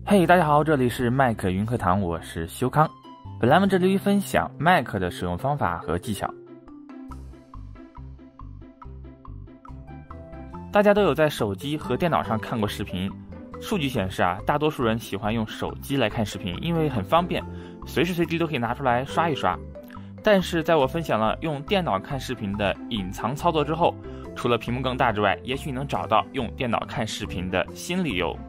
嘿，大家好，这里是麦克云课堂，我是修康。本栏目致力于分享 Mac 的使用方法和技巧。大家都有在手机和电脑上看过视频，数据显示大多数人喜欢用手机来看视频，因为很方便，随时随地都可以拿出来刷一刷。但是在我分享了用电脑看视频的隐藏操作之后，除了屏幕更大之外，也许你能找到用电脑看视频的新理由。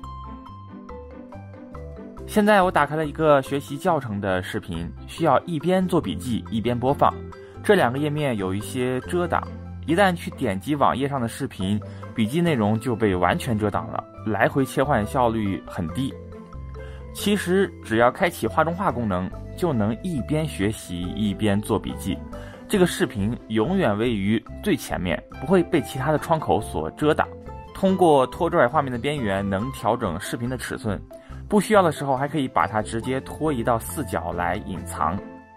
现在我打开了一个学习教程的视频，需要一边做笔记一边播放，这两个页面有一些遮挡，一旦去点击网页上的视频，笔记内容就被完全遮挡了，来回切换效率很低。其实只要开启画中画功能，就能一边学习一边做笔记，这个视频永远位于最前面，不会被其他的窗口所遮挡。通过拖拽画面的边缘能调整视频的尺寸，不需要的时候还可以把它直接拖移到4角来隐藏。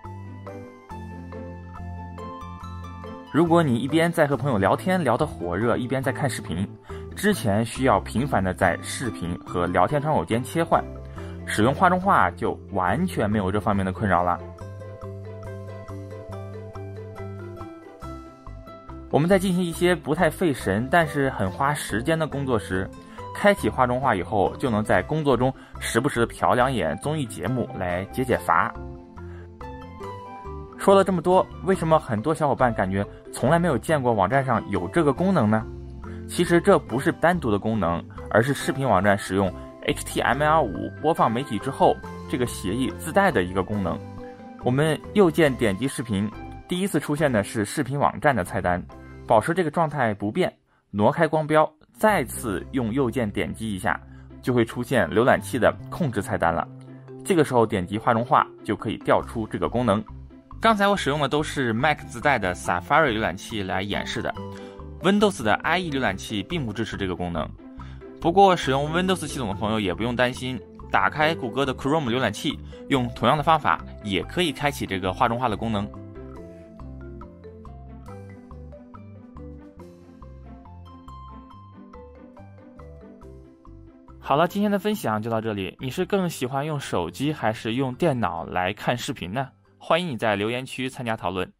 如果你一边在和朋友聊天聊得火热，一边在看视频，之前需要频繁的在视频和聊天窗口间切换，使用画中画就完全没有这方面的困扰了。我们在进行一些不太费神但是很花时间的工作时，开启画中画以后，就能在工作中时不时的瞟两眼综艺节目来解解乏。说了这么多，为什么很多小伙伴感觉从来没有见过网站上有这个功能呢？其实这不是单独的功能，而是视频网站使用 HTML5 播放媒体之后，这个协议自带的一个功能。我们右键点击视频，第一次出现的是视频网站的菜单，保持这个状态不变，挪开光标，再次用右键点击一下，就会出现浏览器的控制菜单了。这个时候点击画中画就可以调出这个功能。刚才我使用的都是 Mac 自带的 Safari 浏览器来演示的， Windows 的 IE 浏览器并不支持这个功能。不过使用 Windows 系统的朋友也不用担心，打开谷歌的 Chrome 浏览器，用同样的方法也可以开启这个画中画的功能。好了，今天的分享就到这里。你是更喜欢用手机还是用电脑来看视频呢？欢迎你在留言区参加讨论。